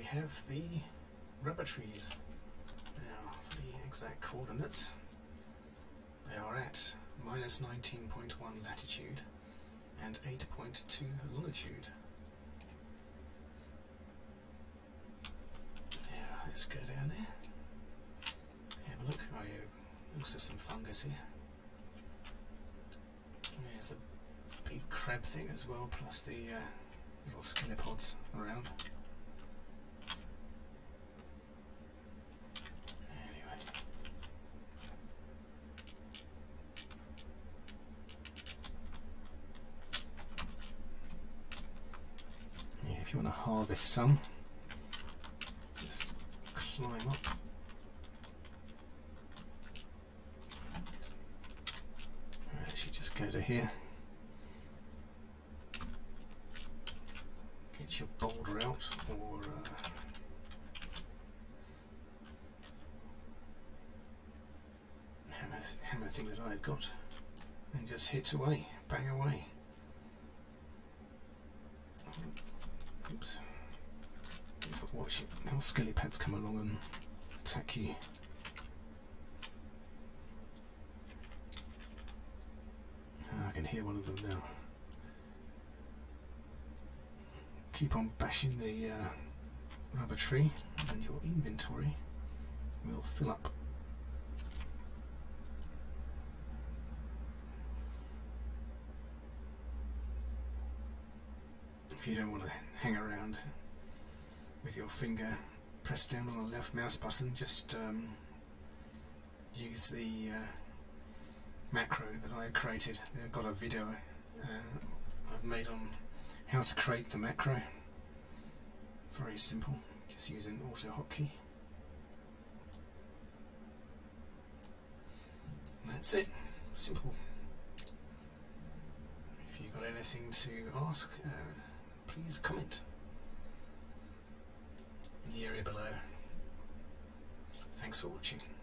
we have the rubber trees. Now for the exact coordinates, they are at minus 19.1 latitude and 8.2 longitude. Yeah, let's go down there. Have a look. Oh yeah, also some fungus here. There's a big crab thing as well, plus the little scalepods around. Anyway. Yeah, if you want to harvest some, just climb up. Actually, just go to here. Get your boulder out, or hammer thing that I've got, and just hit away, bang away. Oops. You've got to watch it. Now skelly pads come along and attack you. I can hear one of them now. Keep on bashing the rubber tree and your inventory will fill up. If you don't want to hang around with your finger pressed down on the left mouse button, just use the macro that I created. I've got a video I've made on how to create the macro. Very simple, just using AutoHotkey. And that's it, simple. If you've got anything to ask, please comment in the area below. Thanks for watching.